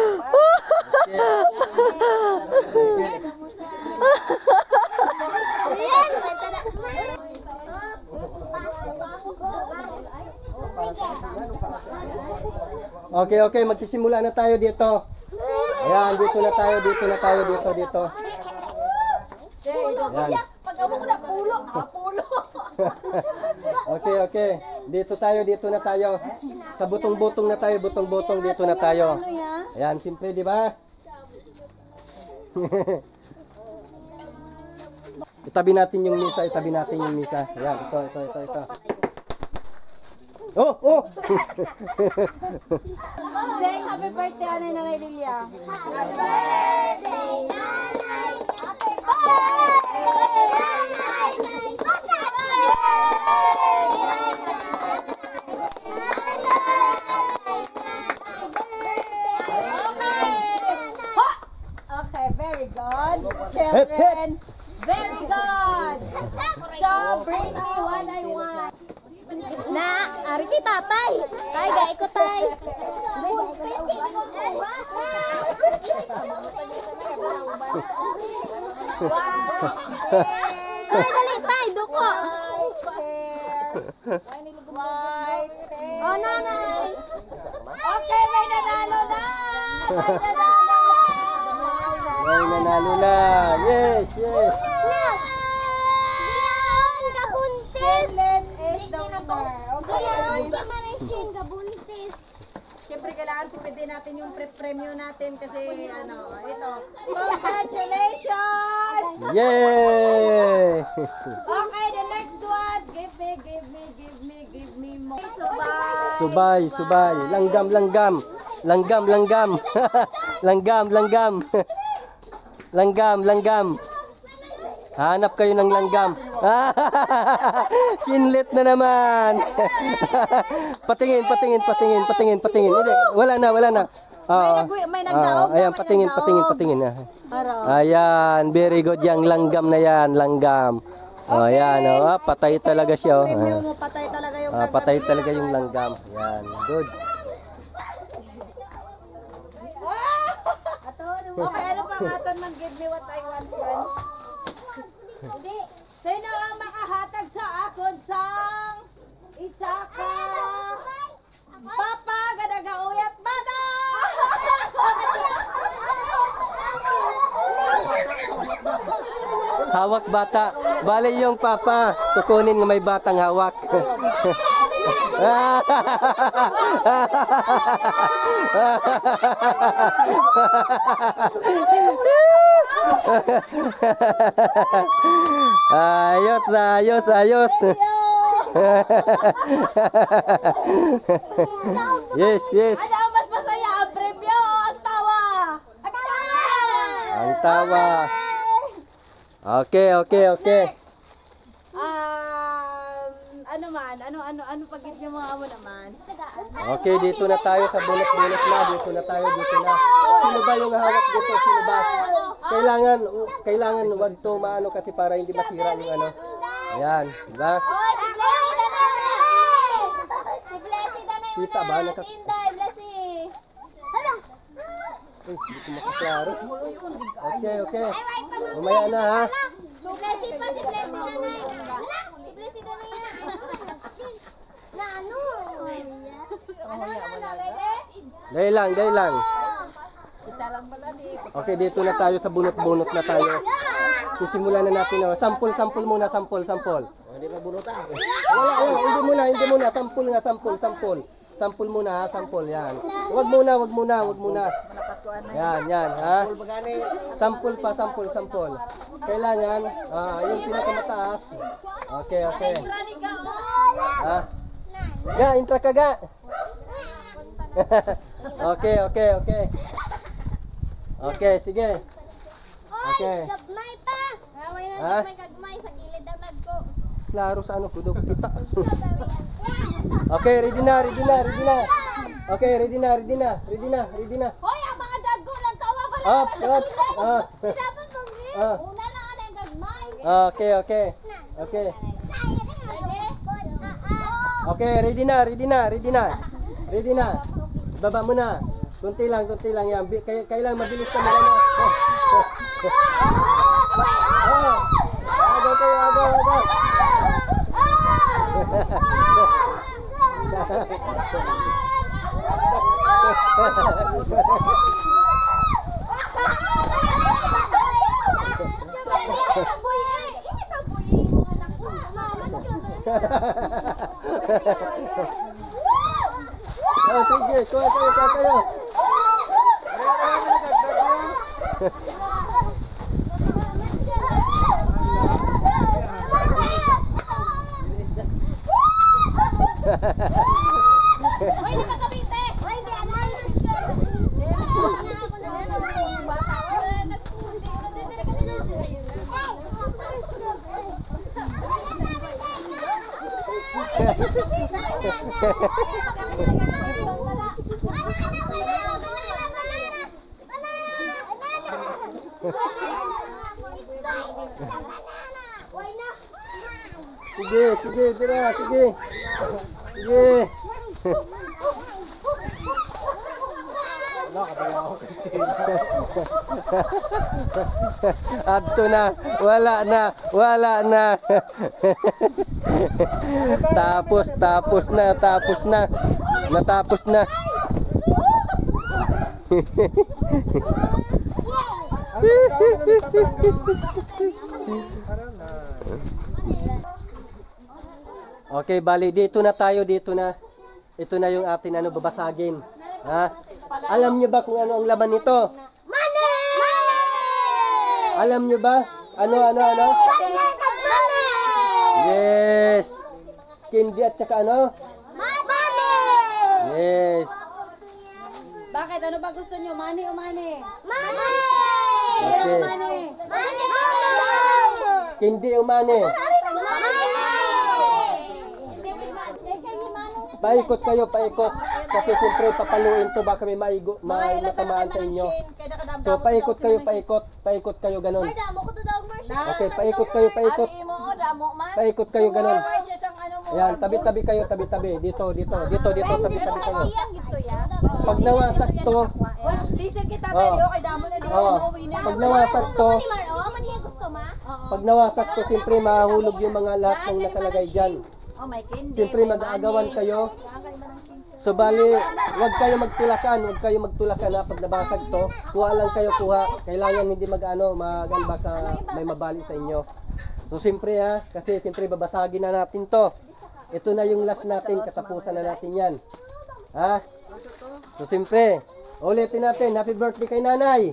[SPEAKER 1] Okay, magsisimula na tayo dito. Ayan, dito na tayo. Ayan. Okay. Dito na tayo. Sa butong-butong na tayo, dito na tayo. Ayan, simple, di ba? Itabi natin yung misa. Ayan, ito. Oh!
[SPEAKER 3] Say happy birthday Anay Nanay Lilia.
[SPEAKER 5] Happy birthday, Nanay! Happy birthday, Nanay!
[SPEAKER 3] Okay, very good. Children, very good. So, bring me what I want.
[SPEAKER 5] Na, ari kay tatay. Tay, gay ko tay. Tay, dali tay, duko.
[SPEAKER 3] White hair.
[SPEAKER 5] Oh, nanay.
[SPEAKER 3] Okay, may nanalo na.
[SPEAKER 1] May nanalo na. Yes, yes.
[SPEAKER 3] Silent is the winner. Okay. Siyempre kailangan tipidin natin yung premium natin kasi ano, ito. Congratulations!
[SPEAKER 1] Yay!
[SPEAKER 3] Okay, the next one. Give me more. Subay.
[SPEAKER 1] Subay, subay. Langgam, langgam. Langgam, langgam. Langgam, langgam. Langgam, langgam. Hanap kayo ng langgam. Sinlet na naman. Patingin. Hindi, wala na.
[SPEAKER 3] May nagdaog na,
[SPEAKER 1] Ayan,
[SPEAKER 3] may
[SPEAKER 1] patingin.
[SPEAKER 3] nagdaog. Aro.
[SPEAKER 1] Ayan, very good yang langgam na yan, langgam. Oh, ayan, oh, patay talaga siya. Oh.
[SPEAKER 3] Premium mo, patay talaga yung
[SPEAKER 1] Patay talaga yung langgam. Ayan, good.
[SPEAKER 3] Okay, ano pa nga aton man give me what I want man? Sino ang makahatag sa akon sang isa ka papa gadagauyat bata?
[SPEAKER 1] Hawak bata. Bale yung papa, kukunin ng may batang hawak. Ayos. Yes.
[SPEAKER 3] Ano ang mas masaya ang premyo o ang tawa?
[SPEAKER 1] Ang tawa. Okay.
[SPEAKER 3] Ano pagit niyo mga amo naman?
[SPEAKER 1] Okay, dito na tayo sa bunot-bunot na. Dito na. Sino ba yung hawak dito? Sino ba? Kailangan wag to maano kasi para hindi masira yung ano. Ayan, diba? Kita ba? Hindi ko makaklaro. Okay. Mamaya na ha. Dahil lang. Okay, dito na tayo sa bunot-bunot na tayo. Sisimulan na natin. Sample muna.
[SPEAKER 4] Hindi pa bunutan.
[SPEAKER 1] Wala, hindi muna. Sample muna ha, sample yan. Wag muna. Yan, ha. Sample pa. Kailangan, yung pinakamataas. Okay. Ha? Ga, intra ka ga. Okay. Okay, sige. Okay. Ha? Klaro sa ano, kudo kita. Okay, ready na. Okay, ready na.
[SPEAKER 3] Hoy, ang mga dago ng tawa pala.
[SPEAKER 1] Up.
[SPEAKER 3] Una na ang gagmay.
[SPEAKER 1] Okay. Okay, ready na. Baba mo na. Kunti lang yan. Kailangan mabilis ka mga Agaw. Sige, kuha kayo. Sige, tira, sige. Adto na, wala na. Tapos na. Natapos na. Okay, bali dito na tayo, dito na. Ito na yung atin babasagin. Ha? Alam niyo ba kung ano ang laman nito? Alam niyo ba? Ano? Yes. Candy at saka ano? Yes.
[SPEAKER 3] Bakit? Ano ba gusto nyo? Money o money?
[SPEAKER 1] Okay.
[SPEAKER 3] Money.
[SPEAKER 1] Candy o money? Paikot kayo, paikot. Kasi siyempre papaluin to, baka may matamaan sa inyo. So paikot kayo, paikot. Paikot kayo ganun. Okay, paikot kayo, paikot. Paikot kayo ganun. Yan, tabi-tabi kayo, tabi-tabi. Dito, tabi-tabi kayo. Pag nawasak to, pag nawasak to, siyempre mahulog yung mga lahat ng nakalagay dyan. Siyempre mag-aagawan kayo. So bali, huwag kayo magtulakan ha, pag nabasag to. Kuha lang kayo, kuha. Kailangan hindi baka may mabali sa inyo. So siyempre ha, kasi siyempre babasagin na natin to. Ito na yung last natin, katapusan na natin yan. Ha? So siyempre, ulitin natin, happy birthday kay nanay.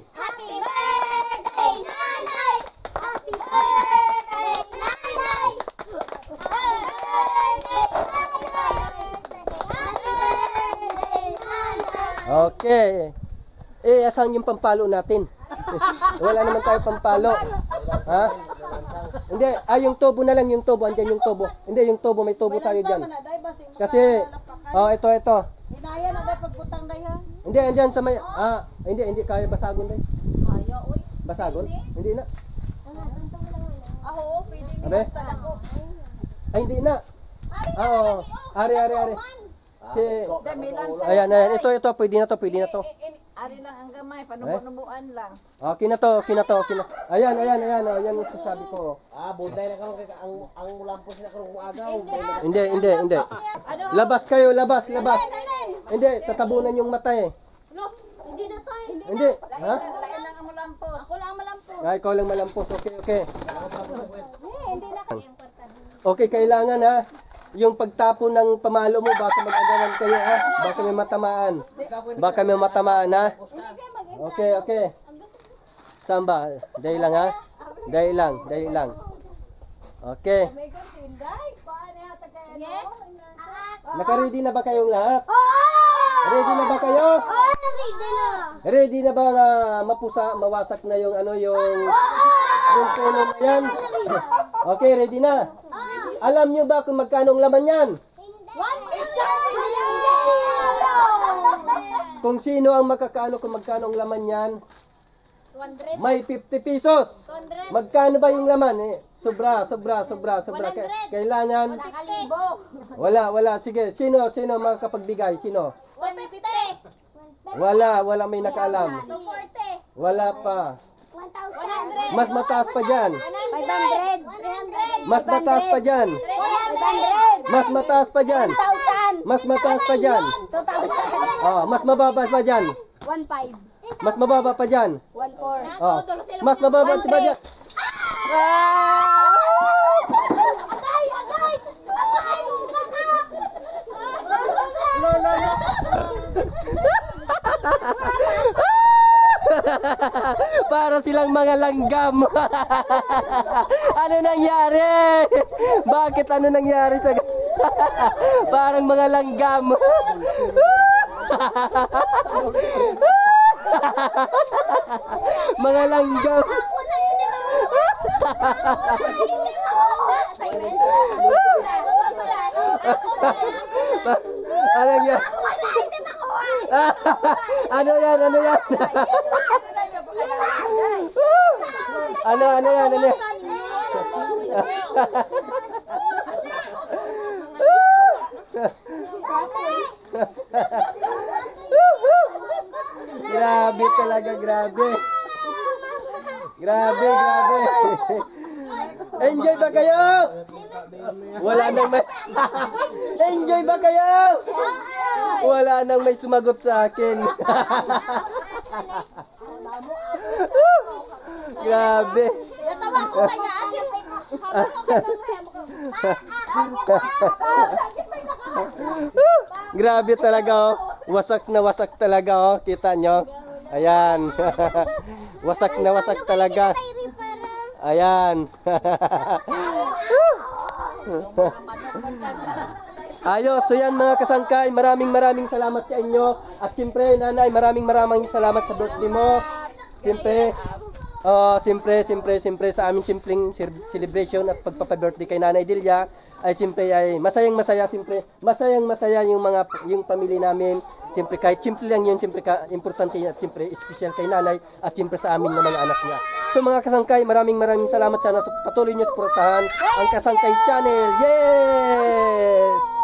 [SPEAKER 1] Okay. Asan yung pampalo natin? Wala naman tayo pampalo. Ha? Hindi, yung tubo na lang, yung tubo. Andyan yung tubo. Hindi, yung tubo, may tubo tayo dyan. Kasi, ito.
[SPEAKER 3] Hinaya na dahil pagbutang dahil ha?
[SPEAKER 1] Hindi, andyan sa may, hindi kaya basagon dahil. Basagon? Hindi na.
[SPEAKER 3] Ako, pwede
[SPEAKER 1] Abe? Ay, hindi na. Oo. Ari. Si, ayan. Ito, pwede na to.
[SPEAKER 3] Ari lang ang gamay, panubo-nubuan lang.
[SPEAKER 1] Okay na to. Ayan, yan yung sasabi ko.
[SPEAKER 4] Bunday na karon kay ang lampos na karon kung agaw.
[SPEAKER 1] Hindi. Labas kayo, labas. Hindi, tatabunan yung mata eh.
[SPEAKER 5] Hindi na tayo.
[SPEAKER 1] Hindi. Ha?
[SPEAKER 3] Lain lang ang mulampos.
[SPEAKER 5] Ako lang malampos.
[SPEAKER 1] Ay, ikaw lang malampos. Okay.
[SPEAKER 5] Hindi na kayo.
[SPEAKER 1] Okay, kailangan ha. Yung pagtapon ng pamalo mo, baka mag-agawan kayo ha. Baka may matamaan ha. Okay. Saan ba? Dahil lang ha. Dahil lang. Okay. Naka-ready na ba kayong lahat? Ready na ba kayo? Ready na ba na mawasak na yung yung puno na yan? Okay, ready na. Alam nyo ba kung magkano ang laman yan? Kung sino ang makakaano kung magkano ang laman yan?
[SPEAKER 5] 200.
[SPEAKER 1] May 50 pesos.
[SPEAKER 5] 200.
[SPEAKER 1] Magkano ba yung laman? Sobra. Kailangan.
[SPEAKER 5] Nakalibo.
[SPEAKER 1] Wala. Sige, sino makakapagbigay? Sino?
[SPEAKER 5] 150.
[SPEAKER 1] Wala may nakaalam.
[SPEAKER 5] 240.
[SPEAKER 1] Wala pa.
[SPEAKER 5] 100.
[SPEAKER 1] Mas mataas pa dyan.
[SPEAKER 5] 500. 300.
[SPEAKER 1] Mas mataas pa dyan.
[SPEAKER 5] 300.
[SPEAKER 1] Mas mataas pa dyan.
[SPEAKER 5] 1,000.
[SPEAKER 1] Mas mataas pa dyan.
[SPEAKER 5] 2,000.
[SPEAKER 1] Mas mababa pa dyan.
[SPEAKER 5] 1,500.
[SPEAKER 1] Mas mababa pa dyan.
[SPEAKER 5] 1,400.
[SPEAKER 1] Mas mababa pa dyan. Para silang mga langgam. Ano nangyari? Bakit ano nangyari sa parang mga langgam? Mga langgam. Ano yan? Ano yan? Ano yan? Grabe talaga, grabe. Enjoy ba kayo? Wala nang may Enjoy ba kayo? Wala nang may sumagot sa akin. Grabe.
[SPEAKER 3] Natawa ko kay asin.
[SPEAKER 1] Grabe talaga oh. Wasak na wasak talaga oh. Kita nyo? Ayan. Wasak na wasak talaga. Ayan. Ayos, so yan mga kasangkay, maraming salamat sa inyo. At siyempre, nanay, maraming salamat sa birthday mo. Siyempre sa aming simpleng celebration at pagpapa-birthday kay Nanay Delia ay siyempre ay masayang masaya yung pamilya namin. Siyempre kahit simple lang yun, siyempre importante at siyempre special kay Nanay at siyempre sa amin ng mga anak niya. So mga kasangkay, maraming salamat sana sa patuloy niyo suportahan ang Kasangkay Channel. Yes!